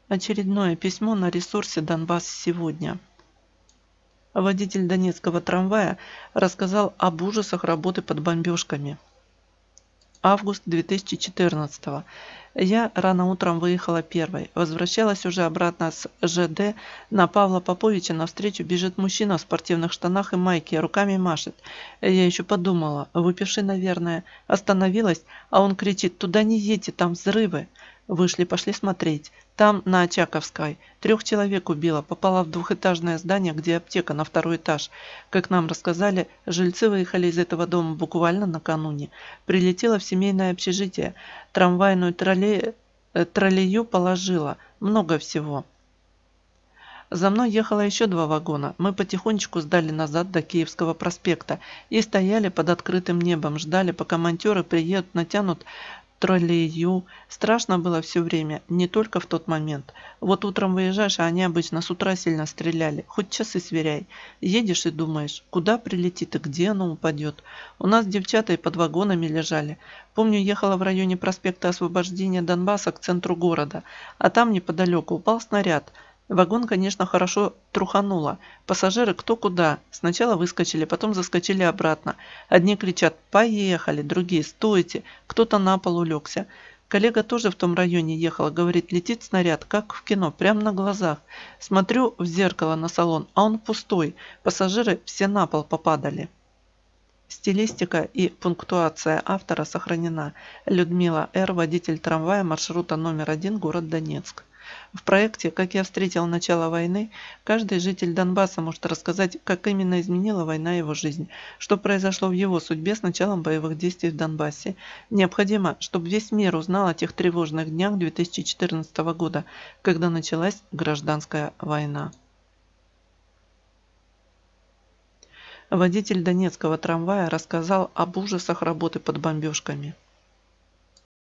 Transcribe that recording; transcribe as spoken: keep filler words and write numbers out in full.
Очередное письмо на ресурсе «Донбасс сегодня». Водитель донецкого трамвая рассказал об ужасах работы под бомбежками. Август две тысячи четырнадцатого. Я рано утром выехала первой. Возвращалась уже обратно с ЖД. На Павла Поповича навстречу бежит мужчина в спортивных штанах и майке, руками машет. Я еще подумала, выпивший, наверное. Остановилась, а он кричит: «Туда не едьте, там взрывы». Вышли, пошли смотреть. Там, на Очаковской, трех человек убило, попала в двухэтажное здание, где аптека, на второй этаж. Как нам рассказали, жильцы выехали из этого дома буквально накануне. Прилетела в семейное общежитие, трамвайную тролле... троллею положила. Много всего. За мной ехало еще два вагона. Мы потихонечку сдали назад до Киевского проспекта и стояли под открытым небом, ждали, пока монтеры приедут, натянут троллею. Страшно было все время, не только в тот момент. Вот утром выезжаешь, а они обычно с утра сильно стреляли. Хоть часы сверяй. Едешь и думаешь, куда прилетит и где оно упадет. У нас девчата и под вагонами лежали. Помню, ехала в районе проспекта Освобождения Донбасса к центру города, а там неподалеку упал снаряд. Вагон, конечно, хорошо трухануло. Пассажиры кто куда. Сначала выскочили, потом заскочили обратно. Одни кричат: «Поехали!», другие: «Стойте!», кто-то на пол улегся. Коллега тоже в том районе ехала, говорит: летит снаряд, как в кино, прямо на глазах. Смотрю в зеркало на салон, а он пустой. Пассажиры все на пол попадали. Стилистика и пунктуация автора сохранена. Людмила Р., водитель трамвая маршрута номер один, город Донецк. В проекте «Как я встретил начало войны» каждый житель Донбасса может рассказать, как именно изменила война его жизнь, что произошло в его судьбе с началом боевых действий в Донбассе. Необходимо, чтобы весь мир узнал о тех тревожных днях две тысячи четырнадцатого года, когда началась гражданская война. Водитель донецкого трамвая рассказал об ужасах работы под бомбежками.